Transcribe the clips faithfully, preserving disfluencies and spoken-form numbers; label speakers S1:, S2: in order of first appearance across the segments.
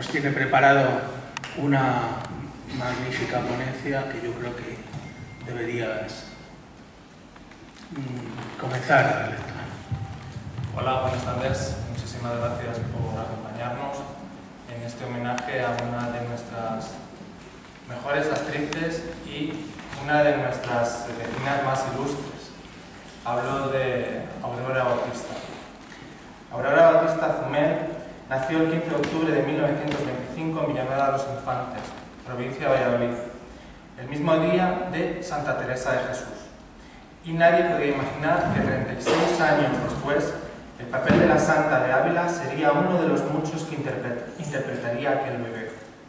S1: nos tiene preparado una magnífica ponencia que yo creo que deberías mm, comenzar a dar lectura.
S2: Hola, buenas tardes. Muchísimas gracias por acompañarnos en este homenaje a una de nuestras mejores actrices y una de nuestras vecinas más ilustres. Hablo de Aurora Bautista. Aurora Bautista Zumel nació el quince de octubre de mil novecientos veinticinco en Villanueva de los Infantes, provincia de Valladolid, el mismo día de Santa Teresa de Jesús. Y nadie podía imaginar que treinta y seis años después, el papel de la Santa de Ávila sería uno de los muchos que interpret interpretaría aquel bebé.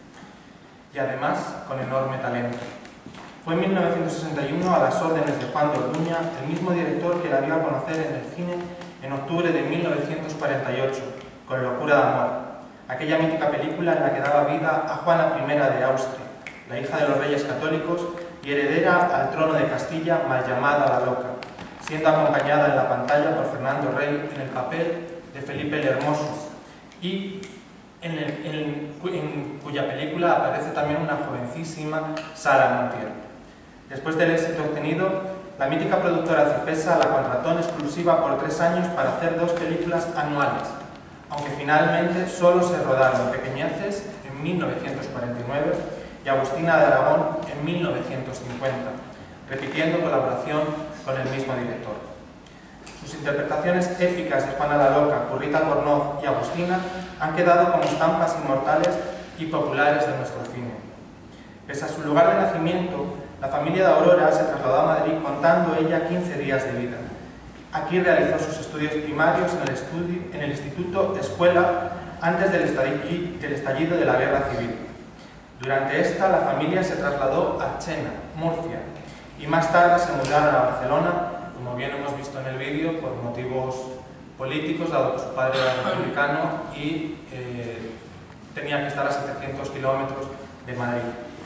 S2: Y además, con enorme talento. Fue en mil novecientos sesenta y uno, a las órdenes de Juan de Orduña, el mismo director que la dio a conocer en el cine en octubre de mil novecientos cuarenta y ocho, con Locura de amor, aquella mítica película en la que daba vida a Juana primera de Austria, la hija de los reyes católicos y heredera al trono de Castilla, mal llamada la Loca, siendo acompañada en la pantalla por Fernando Rey en el papel de Felipe el Hermoso, y en, el, en, en cuya película aparece también una jovencísima Sara Montiel. Después del éxito obtenido, la mítica productora Cifesa la contrató en exclusiva por tres años para hacer dos películas anuales, aunque finalmente solo se rodaron Pequeñeces en mil novecientos cuarenta y nueve y Agustina de Aragón en mil novecientos cincuenta, repitiendo colaboración con el mismo director. Sus interpretaciones épicas de Juana la Loca, Currita Albornoz y Agustina han quedado como estampas inmortales y populares de nuestro cine. Pese a su lugar de nacimiento, la familia de Aurora se trasladó a Madrid contando ella quince días de vida. Aquí realizó sus estudios primarios en el, estudio, en el Instituto Escuela antes del estallido, del estallido de la Guerra Civil. Durante esta, la familia se trasladó a Chena, Murcia, y más tarde se mudaron a Barcelona, como bien hemos visto en el vídeo, por motivos políticos, dado que su padre era republicano y eh, tenía que estar a setecientos kilómetros de Madrid.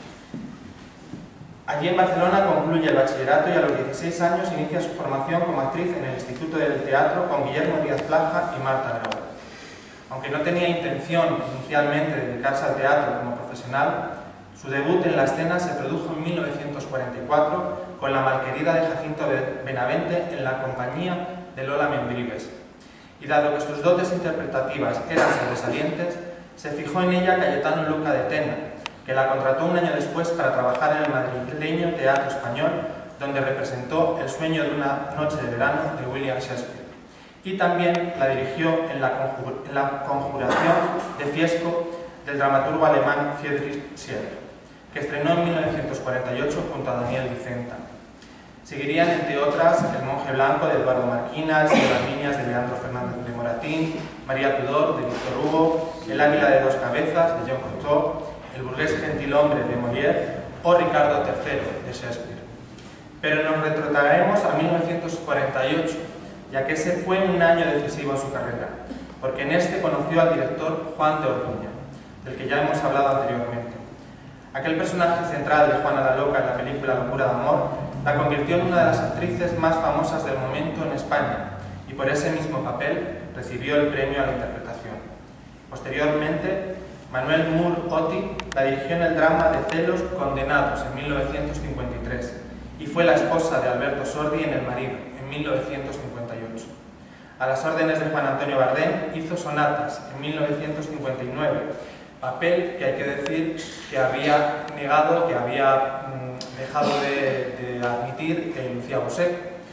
S2: Allí en Barcelona concluye el bachillerato y a los dieciséis años inicia su formación como actriz en el Instituto del Teatro con Guillermo Díaz Plaja y Marta Grau. Aunque no tenía intención inicialmente de dedicarse al teatro como profesional, su debut en la escena se produjo en mil novecientos cuarenta y cuatro con La malquerida de Jacinto Benavente en la compañía de Lola Membrives. Y dado que sus dotes interpretativas eran sobresalientes, se fijó en ella Cayetano Luca de Tena, que la contrató un año después para trabajar en el madrileño Teatro Español, donde representó El sueño de una noche de verano de William Shakespeare. Y también la dirigió en la, conjur en la conjuración de Fiesco del dramaturgo alemán Friedrich Schiller, que estrenó en mil novecientos cuarenta y ocho junto a Daniel Vicenta. Seguirían, entre otras, El monje blanco de Eduardo Marquina, El cielo de las niñas de Leandro Fernández de Moratín, María Tudor de Víctor Hugo, El águila de dos cabezas de Jean Cocteau, El burgués gentilhombre de Molière o Ricardo tercero de Shakespeare. Pero nos retrotraeremos a mil novecientos cuarenta y ocho, ya que ese fue un año decisivo en su carrera, porque en este conoció al director Juan de Orduña, del que ya hemos hablado anteriormente. Aquel personaje central de Juana la Loca en la película Locura de amor la convirtió en una de las actrices más famosas del momento en España y por ese mismo papel recibió el premio a la interpretación. Posteriormente, Manuel Mur Oti la dirigió en el drama de Celos Condenados en mil novecientos cincuenta y tres y fue la esposa de Alberto Sordi en El marido en mil novecientos cincuenta y ocho. A las órdenes de Juan Antonio Bardem hizo Sonatas en mil novecientos cincuenta y nueve, papel que hay que decir que había negado, que había mmm, dejado de, de admitir eh, Lucía Bosé,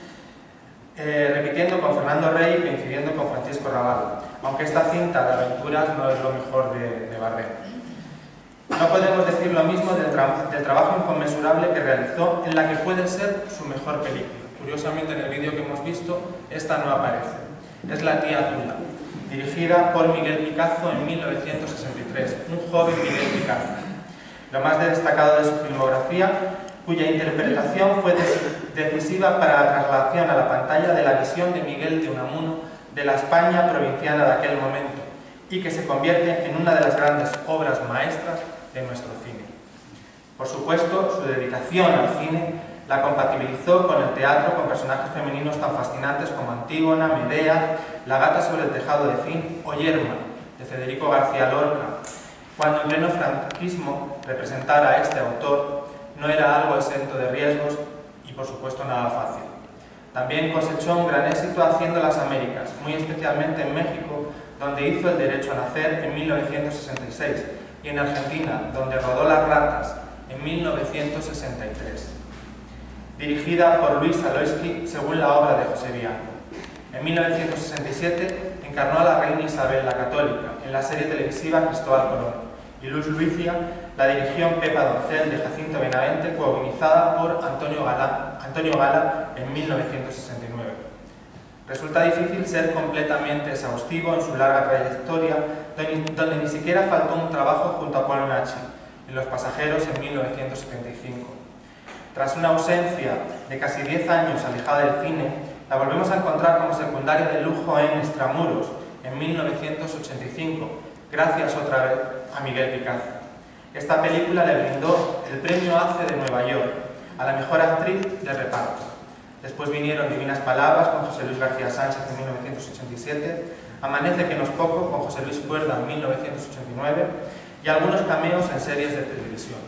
S2: eh, repitiendo con Fernando Rey y coincidiendo con Francisco Rabal, aunque esta cinta de aventuras no es lo mejor de, de Bardem. No podemos decir lo mismo del, tra del trabajo inconmensurable que realizó en la que puede ser su mejor película. Curiosamente, en el vídeo que hemos visto, esta no aparece. Es La tía Tula, dirigida por Miguel Picazo en mil novecientos sesenta y tres, un joven Miguel Picazo. Lo más destacado de su filmografía, cuya interpretación fue decisiva para la traslación a la pantalla de la visión de Miguel de Unamuno de la España provinciana de aquel momento, y que se convierte en una de las grandes obras maestras de nuestro cine. Por supuesto, su dedicación al cine la compatibilizó con el teatro con personajes femeninos tan fascinantes como Antígona, Medea, La gata sobre el tejado de zinc o Yerma, de Federico García Lorca, Cuando en pleno franquismo representar a este autor no era algo exento de riesgos y por supuesto nada fácil. También cosechó un gran éxito haciendo las Américas, muy especialmente en México, donde hizo El derecho a nacer en mil novecientos sesenta y seis, y en Argentina, donde rodó Las ratas en mil novecientos sesenta y tres. Dirigida por Luis Saloisky según la obra de José Bianco. En mil novecientos sesenta y siete encarnó a la reina Isabel la Católica en la serie televisiva Cristóbal Colón, y Luz Luicia la dirigió en Pepa Doncel de Jacinto Benavente, coorganizada por Antonio Gala, Antonio Gala en mil novecientos sesenta y nueve. Resulta difícil ser completamente exhaustivo en su larga trayectoria, donde, donde ni siquiera faltó un trabajo junto a Paul Nachi en Los pasajeros en mil novecientos setenta y cinco. Tras una ausencia de casi diez años alejada del cine, la volvemos a encontrar como secundaria de lujo en Extramuros en mil novecientos ochenta y cinco, gracias otra vez a Miguel Picazo. Esta película le brindó el premio A C E de Nueva York a la mejor actriz de reparto. Después vinieron Divinas Palabras con José Luis García Sánchez en mil novecientos ochenta y siete, Amanece que no es poco con José Luis Cuerda en mil novecientos ochenta y nueve y algunos cameos en series de televisión.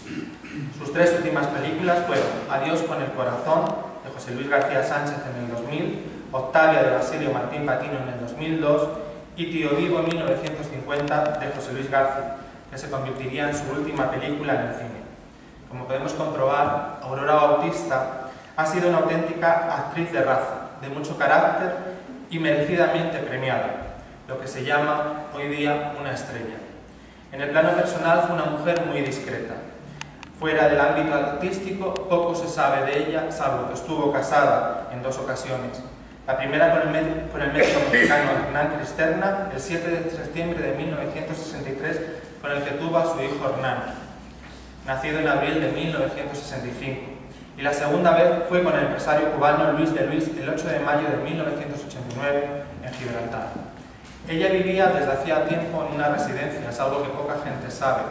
S2: Sus tres últimas películas fueron Adiós con el corazón de José Luis García Sánchez en el dos mil, Octavia de Basilio Martín Patino en el dos mil dos y Tío Vivo en mil novecientos cincuenta de José Luis García, que se convertiría en su última película en el cine. Como podemos comprobar, Aurora Bautista ha sido una auténtica actriz de raza, de mucho carácter y merecidamente premiada, lo que se llama hoy día una estrella. En el plano personal fue una mujer muy discreta. Fuera del ámbito artístico, poco se sabe de ella, salvo que estuvo casada en dos ocasiones. La primera con el, con el médico mexicano Hernán Cristerna, el siete de septiembre de mil novecientos sesenta y tres, con el que tuvo a su hijo Hernán, nacido en abril de mil novecientos sesenta y cinco. Y la segunda vez fue con el empresario cubano Luis de Luis el ocho de mayo de mil novecientos ochenta y nueve en Gibraltar. Ella vivía desde hacía tiempo en una residencia, es algo que poca gente sabe.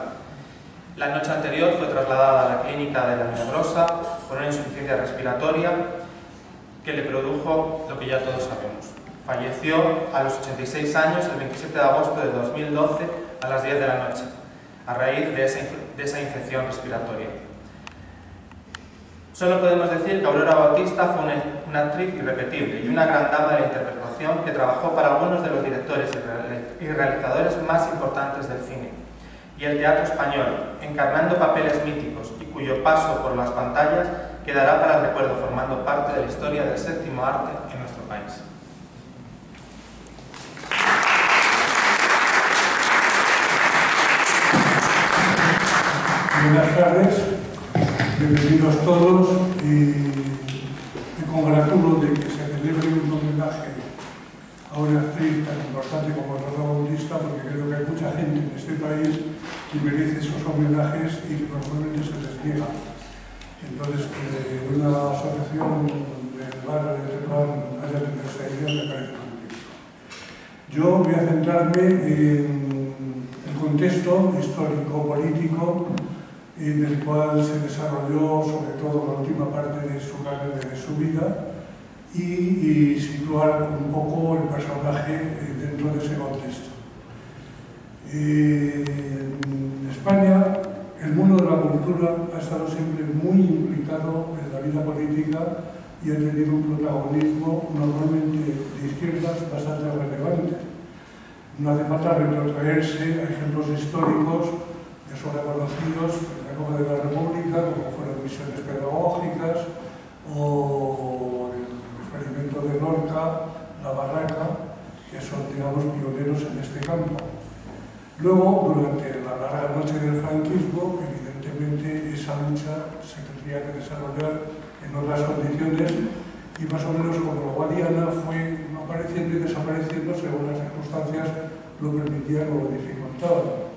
S2: La noche anterior fue trasladada a la clínica de La Milagrosa por una insuficiencia respiratoria que le produjo lo que ya todos sabemos. Falleció a los ochenta y seis años el veintisiete de agosto de dos mil doce a las diez de la noche, a raíz de esa, de esa infección respiratoria. Solo podemos decir que Aurora Bautista fue una, una actriz irrepetible y una gran dama de la interpretación que trabajó para algunos de los directores y realizadores más importantes del cine y el teatro español, encarnando papeles míticos y cuyo paso por las pantallas quedará para el recuerdo, formando parte de la historia del séptimo arte en nuestro país.
S3: Buenas tardes, bienvenidos todos y me congratulo de que se celebre un homenaje a una actriz tan importante como Aurora Bautista, porque creo que hay mucha gente en este país que merece esos homenajes y que normalmente se les niega. Entonces, que una asociación del barrio de Tetuán haya tenido esa idea me parece muy bien. Yo voy a centrarme en el contexto histórico-político en el cual se desarrolló sobre todo la última parte de su carrera, de su vida, y, y situar un poco el personaje dentro de ese contexto. Eh, en España, el mundo de la cultura ha estado siempre muy implicado en la vida política y ha tenido un protagonismo normalmente de izquierdas bastante relevante. No hace falta retrotraerse a ejemplos históricos que son reconocidos en la época de la República, como fueron misiones pedagógicas o el experimento de Lorca, la Barraca, que son, digamos, pioneros en este campo. Luego, durante la larga noche del franquismo, evidentemente esa lucha se tendría que desarrollar en otras condiciones y más o menos como Guadiana fue apareciendo y desapareciendo según las circunstancias lo permitían o lo dificultaban.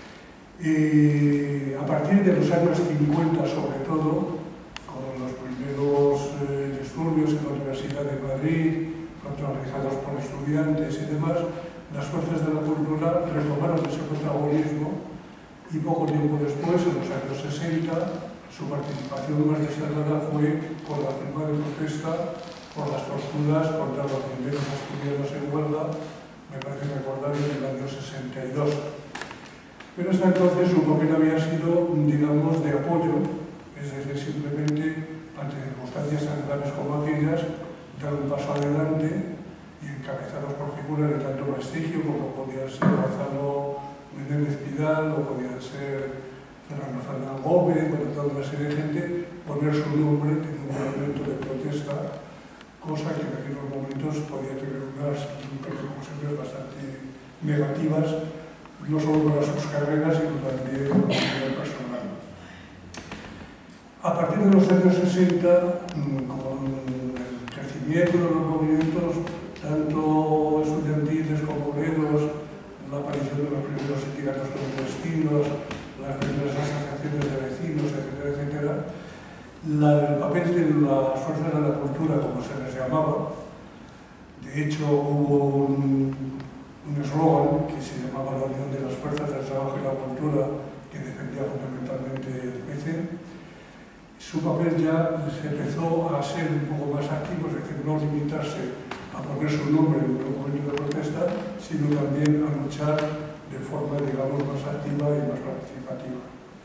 S3: Y a partir de los años cincuenta, sobre todo, con los primeros eh, disturbios en la Universidad de Madrid, protagonizados por estudiantes y demás, las fuerzas de la cultura retomaron ese protagonismo y poco tiempo después, en los años sesenta, su participación más destacada fue con la firma de protesta por las torturas contra los primeros asturianos en huelga, me parece recordar en el año sesenta y dos. Pero hasta entonces su papel había sido, digamos, de apoyo, es decir, simplemente, ante circunstancias tan graves como aquellas, dar un paso adelante y encabezados por figuras de tanto prestigio como podían ser Gonzalo Menéndez Pidal o podían ser Fernando Fernández Gómez, bueno, toda una serie de gente, poner su nombre en un movimiento de protesta, cosa que en aquellos momentos podía tener unas repercusiones bastante negativas, no solo para sus carreras, sino también a nivel personal. A partir de los años sesenta, con el crecimiento de los movimientos, tanto estudiantiles como obreros, la aparición de los primeros sindicatos clandestinos, las primeras asociaciones de vecinos, etcétera, etcétera, la, el papel de las fuerzas de la cultura, como se les llamaba, de hecho hubo un, un eslogan que se llamaba la Unión de las Fuerzas del Trabajo y la Cultura, que defendía fundamentalmente el P C. Su papel ya se empezó a ser un poco más activo, es decir, no limitarse a poner su nombre en un documento de protesta, sino también a luchar de forma, digamos, más activa y más participativa.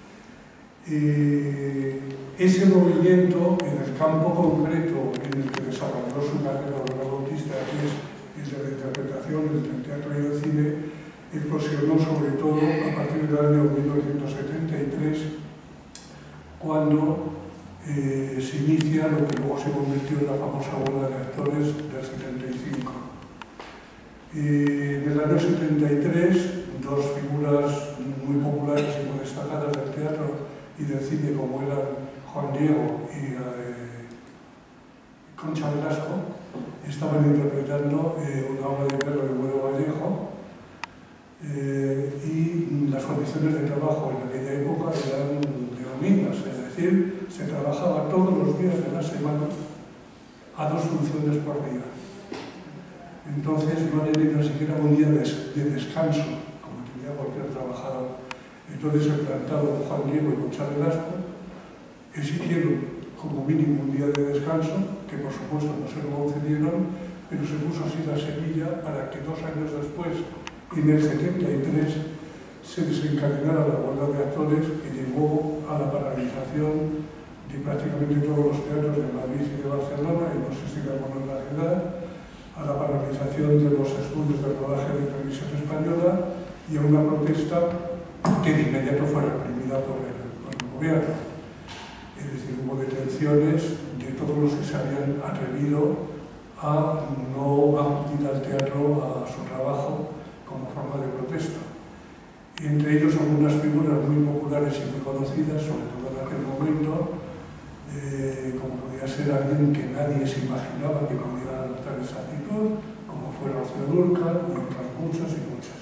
S3: Eh, ese movimiento, en el campo concreto en el que desarrolló su carrera de Bautista, que es el de la interpretación, el del teatro y el cine, eclosionó sobre todo a partir del año mil novecientos setenta y tres, cuando eh, se inicia lo que luego se convirtió en la famosa bola de actores del setenta y cinco. Eh, en el año setenta y tres, dos figuras muy populares y muy destacadas del teatro y del cine, como eran Juan Diego y eh, Concha Velasco, estaban interpretando eh, una obra de Pedro de Buero Vallejo, eh, y las condiciones de trabajo en aquella época eran leoninas, es decir, se trabajaba todos los días de la semana a dos funciones por día. Entonces no había ni siquiera un día de, de descanso, como tenía cualquier trabajador. Entonces el plantado Juan Diego y Concha Velasco exigieron como mínimo un día de descanso, que por supuesto no se lo concedieron, pero se puso así la semilla para que dos años después, en el setenta y tres, se desencadenara la huelga de actores que llevó a la paralización de prácticamente todos los teatros de Madrid y de Barcelona, y no sé si de alguna en la ciudad, a la paralización de los estudios de rodaje de Televisión Española y a una protesta que de inmediato fue reprimida por el, por el gobierno. Es decir, hubo detenciones de todos los que se habían atrevido a no acudir al teatro a su trabajo como forma de protesta. Entre ellos algunas figuras muy populares y muy conocidas, sobre todo en aquel momento, eh, como podía ser alguien que nadie se imaginaba que podía adoptar esa actitud, como fue Rocío Dúrcal y otras muchas y muchas.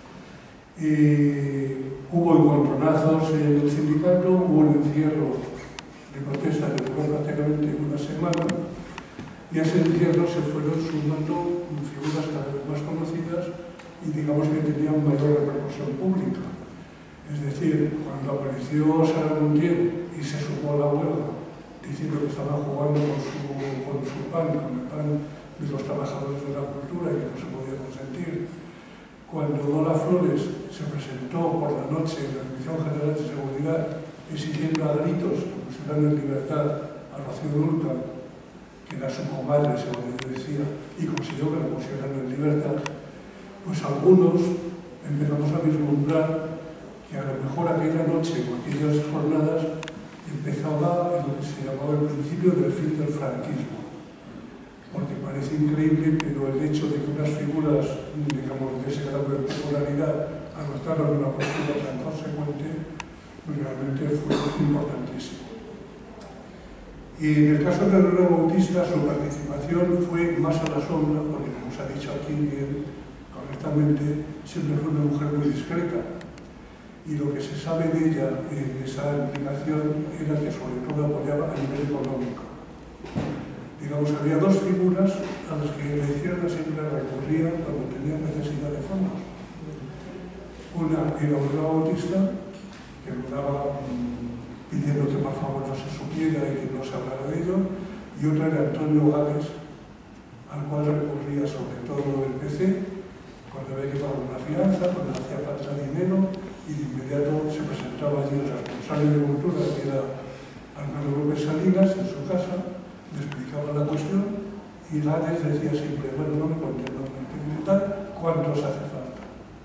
S3: Eh, hubo encontronazos en el sindicato, hubo un encierro de protesta que duró prácticamente una semana, y a ese encierro se fueron sumando figuras cada vez más conocidas y digamos que tenían mayor repercusión pública. Es decir, cuando apareció Sara Montiel y se sumó a la huelga, diciendo que estaba jugando con su, con su pan, con el pan de los trabajadores de la cultura y que no se podía consentir. Cuando Lola Flores se presentó por la noche en la Dirección General de Seguridad exigiendo a gritos que pusieran en libertad a Rocío Dúrcal, que era su comadre, según ella decía, y consiguió que la pusieran en libertad, pues algunos empezamos a vislumbrar que a lo mejor aquella noche o aquellas jornadas empezaba lo que se llamaba el principio del fin del franquismo. Porque parece increíble, pero el hecho de que unas figuras, digamos, de ese grado de popularidad adoptaran una postura tan consecuente, pues realmente fue importantísimo. Y en el caso de Aurora Bautista, su participación fue más a la sombra, porque como se ha dicho aquí bien, correctamente, siempre fue una mujer muy discreta. Y lo que se sabe de ella en esa implicación era que sobre todo apoyaba a nivel económico. Digamos, había dos figuras a las que la izquierda siempre recurría cuando tenía necesidad de fondos. Una era Aurora Bautista, que lograba pidiendo que por favor no se supiera y que no se hablara de ello, y otra era Antonio Gales, al cual recurría sobre todo el P C, cuando había que pagar una fianza, cuando hacía falta dinero, y de estaba allí el responsable de cultura, que era Armando López Salinas, en su casa, le explicaba la cuestión y Gades decía siempre, bueno, no me conté, no me experimentar, ¿cuántos hace falta?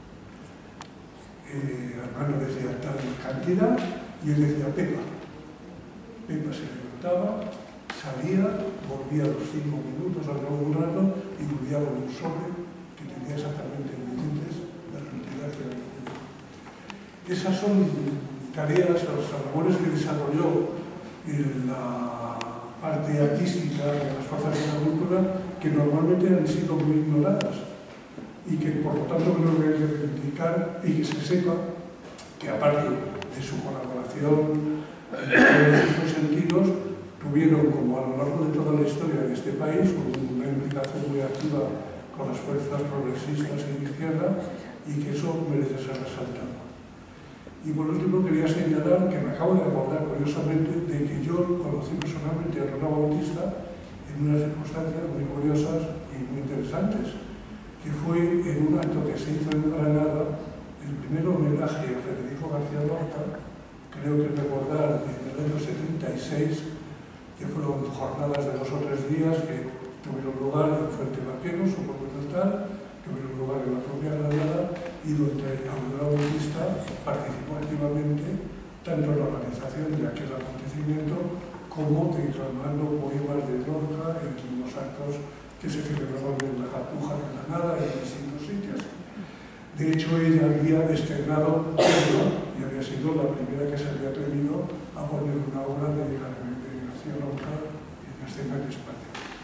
S3: Eh, Armando decía tal cantidad y él decía Pepa. Pepa se levantaba, salía, volvía a los cinco minutos, al cabo de un rato y volvía con un sobre que tenía exactamente billetes la cantidad que había. Esas son tareas, las labores que desarrolló en la parte artística de las fuerzas de la cultura que normalmente han sido muy ignoradas y que por lo tanto creo que hay que reivindicar y que se sepa que aparte de su colaboración en todos estos sentidos tuvieron, como a lo largo de toda la historia de este país, una implicación muy activa con las fuerzas progresistas y de izquierda y que eso merece ser resaltado. Y por último quería señalar que me acabo de acordar curiosamente de que yo conocí personalmente a Lola Bautista en unas circunstancias muy curiosas y muy interesantes, que fue en un acto que se hizo en Granada, el primer homenaje a Federico García Lorca, creo que recordar en el año setenta y seis, que fueron jornadas de dos o tres días que tuvieron lugar en Fuente Vaquero, supongo que tal, tuvieron lugar en la propia Granada y donde Aurora Bautista participó activamente tanto en la organización de aquel acontecimiento como declamando poemas de Lorca en los actos que se celebraban en la Cartuja de Granada y en distintos sitios. De hecho, ella había estrenado y había sido la primera que se había atrevido a poner una obra de la García Lorca en la escena en España.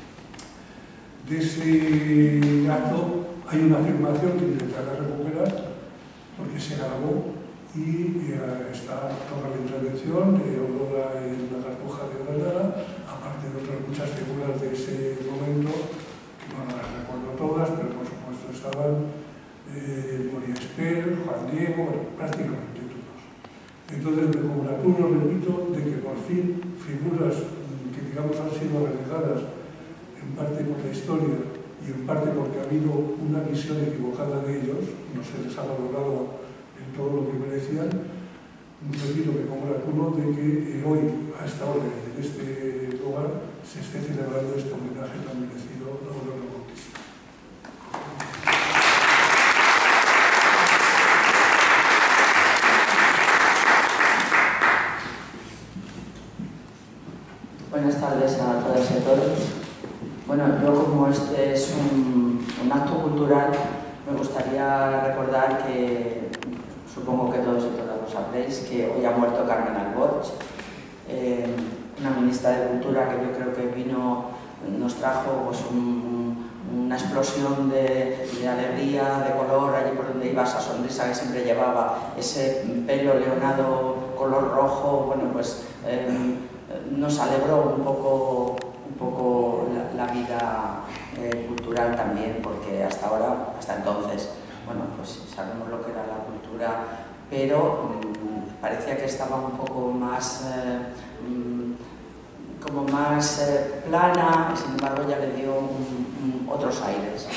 S3: De ese acto hay una afirmación que intentaré recuperar porque se grabó y eh, está toda la intervención de Aurora en la Cartuja de Granada, aparte de otras muchas figuras de ese momento, que no las recuerdo todas, pero por supuesto estaban eh, Moria Esper, Juan Diego, bueno, prácticamente todos. Entonces me congratulo, repito, de que por fin figuras que digamos han sido relegadas en parte por la historia y en parte porque ha habido una visión equivocada de ellos, no se les ha valorado en todo lo que merecían, repito, me congratulo de que eh, hoy, a esta hora, en este lugar, se esté celebrando este homenaje tan merecido a Aurora Bautista.
S4: Buenas tardes a todas y a todos. Bueno, yo como este es un, un acto cultural, me gustaría recordar que, supongo que todos y todas lo sabréis, que hoy ha muerto Carmen Alborch, eh, una ministra de Cultura que yo creo que vino, nos trajo pues, un, una explosión de, de alegría, de color, allí por donde iba, esa sonrisa que siempre llevaba, ese pelo leonado color rojo, bueno, pues eh, nos alegró un poco un poco la, la vida eh, cultural también, porque hasta ahora, hasta entonces, bueno, pues sabemos lo que era la cultura, pero mmm, parecía que estaba un poco más, eh, mmm, como más eh, plana, y sin embargo ya le dio un, un, otros aires.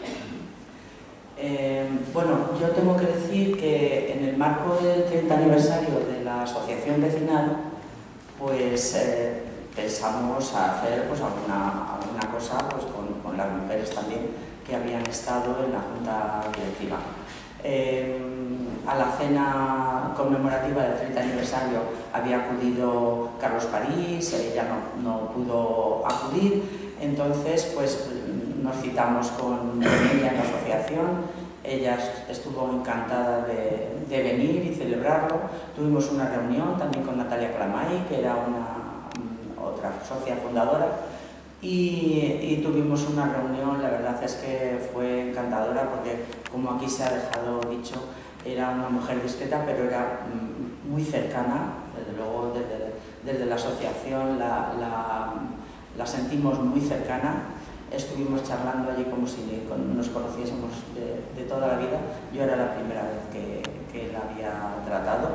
S4: Eh, bueno, yo tengo que decir que en el marco del treinta aniversario de la asociación vecinal, pues eh, pensamos hacer pues, alguna, alguna cosa pues, con, con las mujeres también que habían estado en la junta directiva. Eh, a la cena conmemorativa del treinta aniversario había acudido Carlos París, ella no, no pudo acudir, entonces pues nos citamos con ella en la asociación. Ella estuvo encantada de, de venir y celebrarlo. Tuvimos una reunión también con Natalia Clamay, que era una, otra socia fundadora, y, y tuvimos una reunión, la verdad es que fue encantadora porque, como aquí se ha dejado dicho, era una mujer discreta, pero era muy cercana, desde luego desde, desde la asociación la, la, la sentimos muy cercana. Estuvimos charlando allí como si nos conociésemos de, de toda la vida. Yo era la primera vez que, que la había tratado.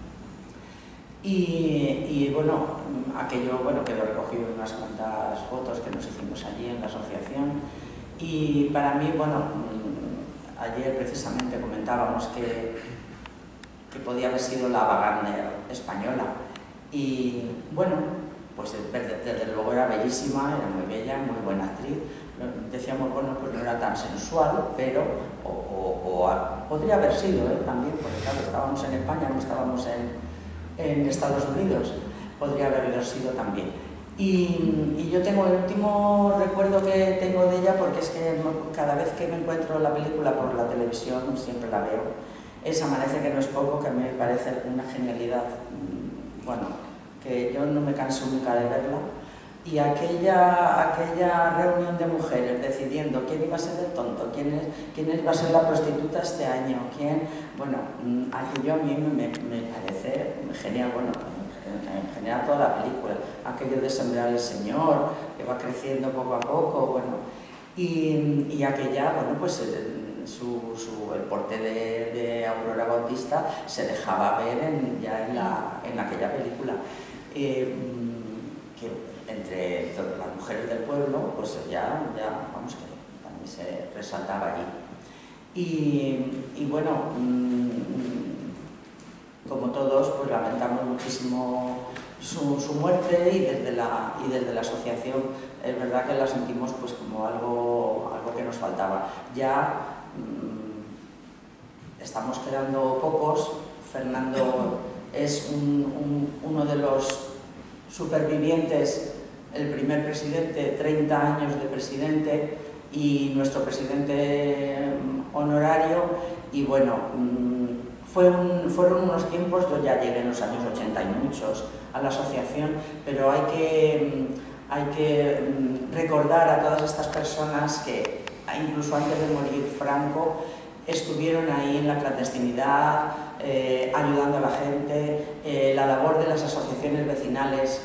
S4: Y, y bueno, aquello bueno, quedó recogido en unas cuantas fotos que nos hicimos allí en la asociación. Y para mí, bueno, ayer precisamente comentábamos que que podía haber sido la Wagner española. Y bueno, pues desde luego era bellísima, era muy bella, muy buena actriz. Decíamos, bueno, pues no era tan sensual, pero o, o, o podría haber sido ¿eh? también, porque claro, estábamos en España, no estábamos en, en Estados Unidos, podría haberlo sido también. Y, y yo tengo el último recuerdo que tengo de ella, porque es que cada vez que me encuentro la película por la televisión, siempre la veo, es Amanece que no es poco, que a mí me parece una genialidad, bueno, que yo no me canso nunca de verla. Y aquella, aquella reunión de mujeres decidiendo quién iba a ser el tonto, quién, es, quién iba a ser la prostituta este año, quién... Bueno, aquello a mí me, me parece genial, bueno, en general toda la película, aquello de sembrar el Señor, que va creciendo poco a poco, bueno, y, y aquella, bueno, pues el, su, su, el porte de, de Aurora Bautista se dejaba ver en, ya en, la, en aquella película. Eh, que, entre todas las mujeres del pueblo, pues ya, ya vamos, que también se resaltaba allí. Y, y bueno, mmm, como todos, pues lamentamos muchísimo su, su muerte y desde, la, y desde la asociación es verdad que la sentimos pues como algo, algo que nos faltaba. Ya mmm, estamos quedando pocos. Fernando es un, un, uno de los supervivientes, el primer presidente, treinta años de presidente, y nuestro presidente honorario, y bueno, fue un, fueron unos tiempos, yo ya llegué en los años ochenta y muchos a la asociación, pero hay que, hay que recordar a todas estas personas que incluso antes de morir Franco estuvieron ahí en la clandestinidad, eh, ayudando a la gente. Eh, la labor de las asociaciones vecinales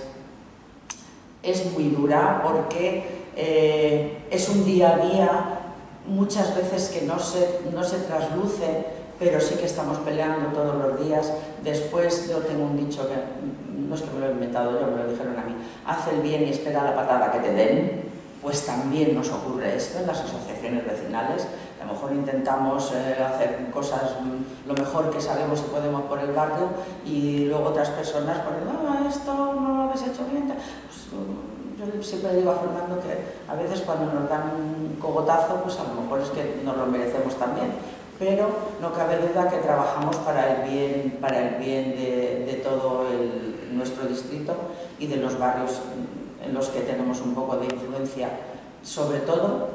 S4: es muy dura porque eh, es un día a día, muchas veces que no se, no se trasluce, pero sí que estamos peleando todos los días. Después yo tengo un dicho que no es que me lo he inventado yo, me lo dijeron a mí: haz el bien y espera la patada que te den. Pues también nos ocurre esto en las asociaciones vecinales. A lo mejor intentamos eh, hacer cosas lo mejor que sabemos y podemos por el barrio, y luego otras personas ponen, no, esto no lo habéis hecho bien. Pues, yo siempre digo a Fernando que a veces cuando nos dan un cogotazo, pues a lo mejor es que nos lo merecemos también, pero no cabe duda que trabajamos para el bien, para el bien de, de todo el, nuestro distrito y de los barrios en los que tenemos un poco de influencia, sobre todo.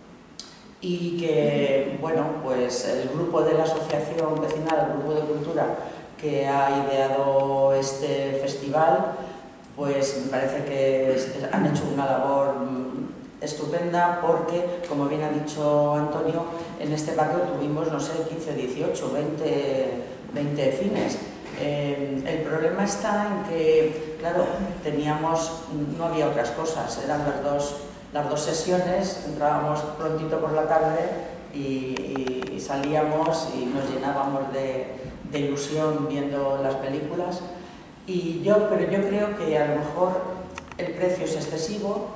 S4: Y que, bueno, pues el grupo de la asociación vecinal, el grupo de cultura que ha ideado este festival, pues me parece que han hecho una labor estupenda, porque, como bien ha dicho Antonio, en este barrio tuvimos, no sé, quince, dieciocho, veinte cines. Eh, el problema está en que, claro, teníamos, no había otras cosas, eran las dos, las dos sesiones, entrábamos prontito por la tarde y, y, y salíamos y nos llenábamos de, de ilusión viendo las películas. Y yo, pero yo creo que a lo mejor el precio es excesivo.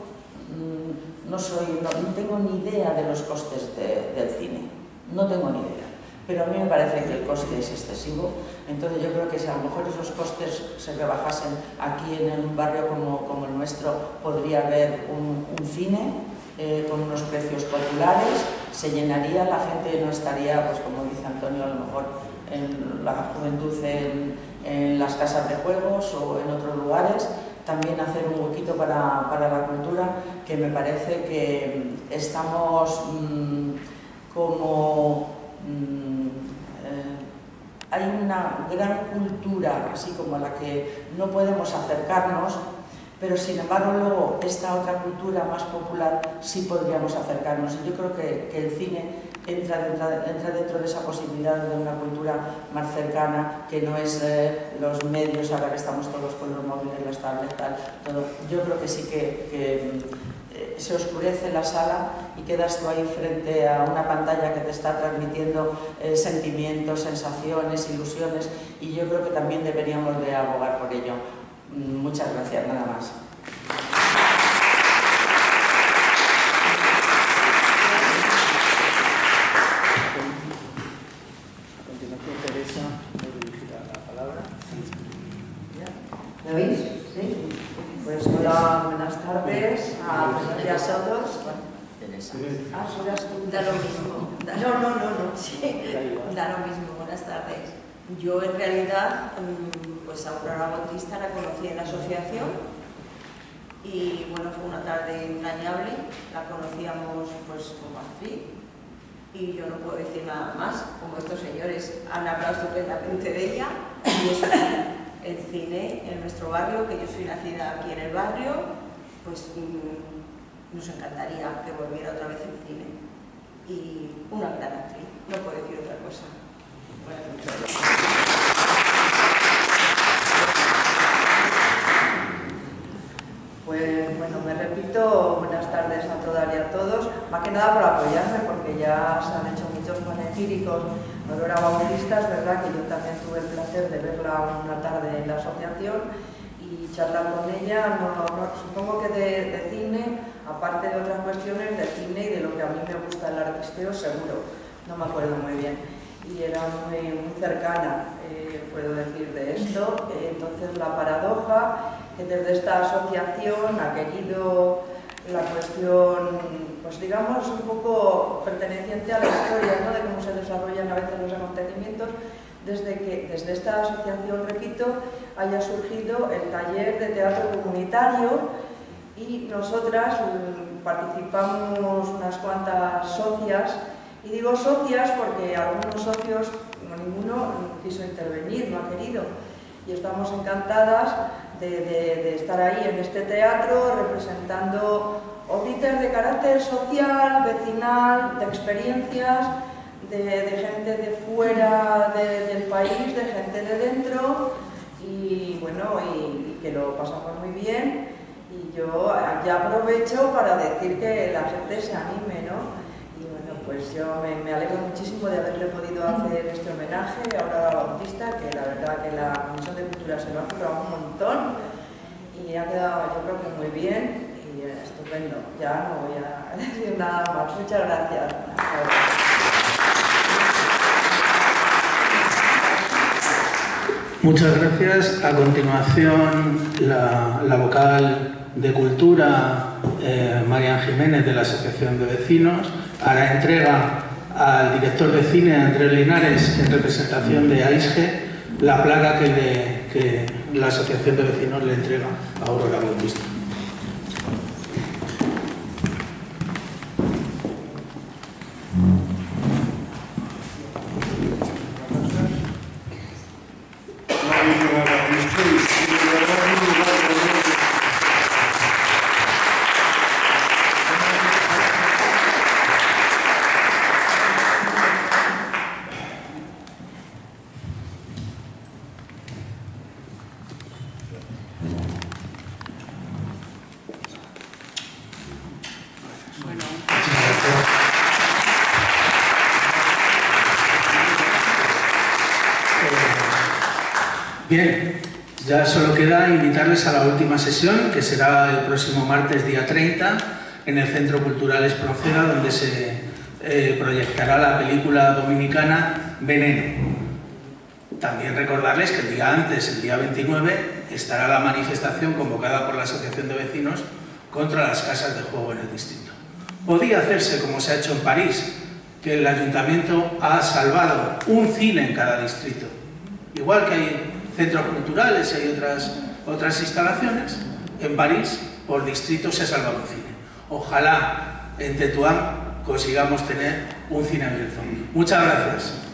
S4: No, soy, no, no tengo ni idea de los costes de, del cine, no tengo ni idea, pero a mí me parece que el coste es excesivo. Entonces yo creo que si a lo mejor esos costes se rebajasen aquí en un barrio como, como el nuestro, podría haber un, un cine eh, con unos precios populares, se llenaría, la gente no estaría, pues como dice Antonio, a lo mejor en la juventud en, en las casas de juegos o en otros lugares. También hacer un huequito para, para la cultura, que me parece que estamos mmm, como... Mmm, eh, hay una gran cultura, así como a la que no podemos acercarnos, pero sin embargo luego esta otra cultura más popular sí podríamos acercarnos. Y yo creo que, que el cine entra dentro, entra dentro de esa posibilidad de una cultura más cercana, que no es eh, los medios, ahora que estamos todos con los móviles, las tablets, tal, todo. Yo creo que sí que, que eh, se oscurece la sala y quedas tú ahí frente a una pantalla que te está transmitiendo eh, sentimientos, sensaciones, ilusiones, y yo creo que también deberíamos de abogar por ello. Muchas gracias, nada más.
S1: A continuación, Teresa nos dirigirá
S5: ¿Me oís? ¿Sí? Pues hola, buenas tardes a todos y a todos. Ah, ¿serás tú?
S6: Da lo mismo. Da,
S5: No, no, no, no.
S6: sí, da lo mismo. Buenas tardes. Yo en realidad, pues a Aurora Bautista la conocí en la asociación y bueno, fue una tarde entrañable. La conocíamos pues como actriz y yo no puedo decir nada más, como estos señores han hablado estupendamente de ella. Y eso, el cine en nuestro barrio, que yo soy nacida aquí en el barrio, pues mmm, nos encantaría que volviera otra vez el cine. Y una gran actriz, no puedo decir otra cosa. Bueno, muchas gracias.
S5: Pues bueno, me repito, buenas tardes a todas y a todos, más que nada por apoyarme, porque ya se han hecho muchos panegíricos. Aurora Bautista, es verdad que yo también tuve el placer de verla una tarde en la asociación y charlar con ella, no, no, supongo que de, de cine, aparte de otras cuestiones, de cine y de lo que a mí me gusta el artisteo, seguro, no me acuerdo muy bien. Y era muy, muy cercana, eh, puedo decir, de esto. Eh, entonces la paradoja que desde esta asociación ha querido la cuestión, pues digamos, un poco perteneciente a la historia, ¿no?, de cómo se desarrollan a veces los acontecimientos, desde que desde esta asociación, repito, haya surgido el taller de teatro comunitario y nosotras participamos unas cuantas socias. Y digo socias porque algunos socios, no, ninguno quiso intervenir, no ha querido. Y estamos encantadas de, de, de estar ahí en este teatro representando oblites de carácter social, vecinal, de experiencias, de, de gente de fuera de, del país, de gente de dentro. Y bueno, y, y que lo pasamos muy bien. Y yo ya aprovecho para decir que la gente se anime, ¿no? Pues yo me, me alegro muchísimo de haberle podido hacer este homenaje a Aurora Bautista, que la verdad que la Comisión de Cultura se lo ha currado un montón y ha quedado, yo creo que muy bien y estupendo. Ya no voy a decir nada más. Muchas gracias.
S1: Muchas gracias. A continuación, la, la vocal de Cultura, eh, Marian Jiménez, de la Asociación de Vecinos, hará entrega al director de cine, Andrés Linares, en representación de A I S G E, la placa que, le, que la Asociación de Vecinos le entrega a Aurora Bautista. Bien, ya solo queda invitarles a la última sesión, que será el próximo martes día treinta, en el Centro Cultural Espronceda, donde se eh, proyectará la película dominicana Veneno. También recordarles que el día antes, el día veintinueve, estará la manifestación convocada por la Asociación de Vecinos contra las casas de juego en el distrito. Podía hacerse como se ha hecho en París, que el Ayuntamiento ha salvado un cine en cada distrito. Igual que hay centros culturales y hay otras, otras instalaciones, en París, por distrito, se ha salvado un cine. Ojalá en Tetuán consigamos tener un cine abierto. Muchas gracias.